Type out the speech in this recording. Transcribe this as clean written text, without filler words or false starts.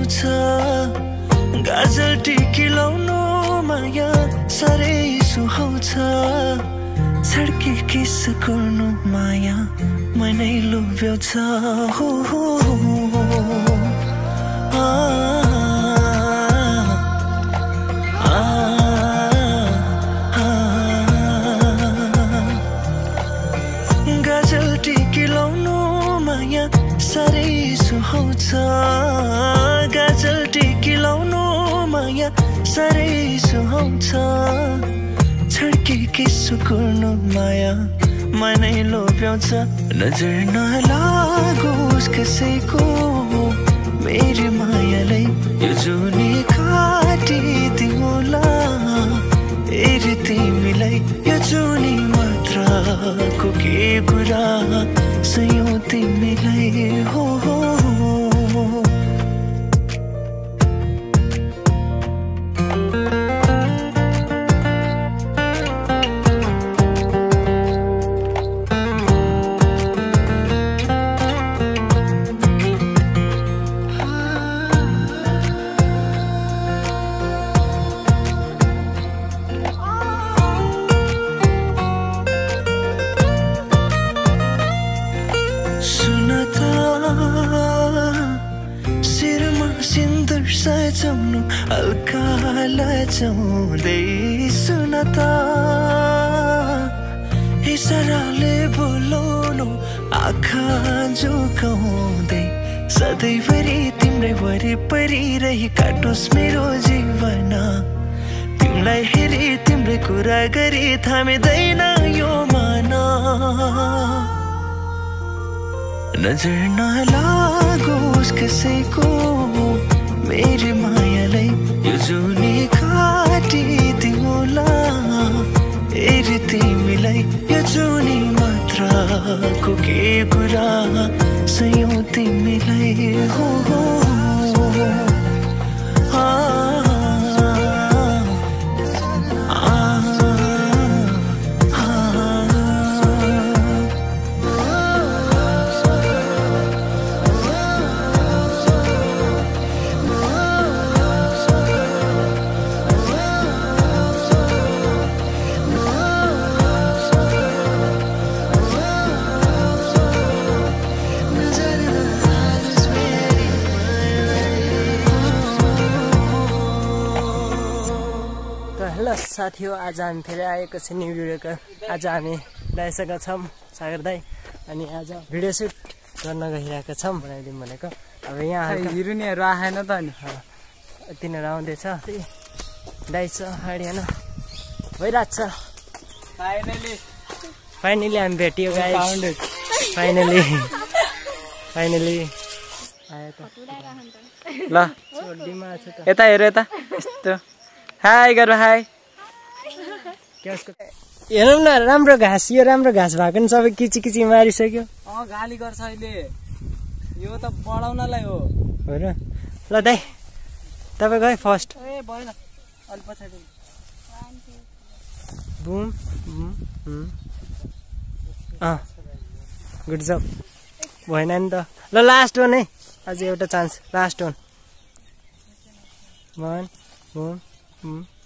सुहाउँछ गाजल टिकी लाउनु माया साह्रै सुहाउँछ छड्के किस गर्नु माया मनै लोभ्याउँछ हो गाजल टिकी लाउनु माया साह्रै सुहाउँछ गाजल टिकी लाउनु माया साह्रै सुहाउँछ छड्के किसो गर्नु माया मनै लोभ्याउँछ नजर नलागोस् कसैको मेरी मायालाई यो जुनी काटिदिउँला हेरी तिमीलाई यो जुनी मात्रको के कुरा सयौं तिमीलाई हो सजाउनु हल्का लजाउँदै सुन त इसाराले बोलाउनु आँखा झुकाउँदै सधैँभरि तिम्रै वरिपरि रही काटोस् मेरो जीवन तिमीलाई हेरी तिम्रै कुरा गरी थामिँदैन यो मन नजर नलागोस् कसैको मेरी मायालाई यो जुनी काटिदिउँला हेरी तिमीलाई यो जुनी मात्रको के कुरा सयौं तिमीलाई हो हेलो साथीहरु आज हामी फेरि आएको छ न्यू भिडियोको आज हामी दाइसँग छौं सागर दाइ अनि आज भिडियो सुट गर्न गइरहेका छौं बनाइदिउँ भनेको अब यहाँ हिरुनीहरु आएन त नि तिनीहरु आउँदैछ दाइ छ अगाडि हैन भइराछ फाइनली हामी भेटियो गाइस फाइनली आयो त ल छोड्दिमा छ त यता हेर यता यस्तो हाई गरौ हाई हेरौँ न राम्रो घाँस यो राम्रो घाँस भएको नि सबै किची मारिसक्यो गाली गर्छ अहिले यो त बढाउनलाई हो र ल दाइ तपाईँ गए फर्स्ट ए भएन अलि पछाडि बुम गुड जब भएन नि त ल लास्ट वान है अझै एउटा चान्स लास्ट वान बुम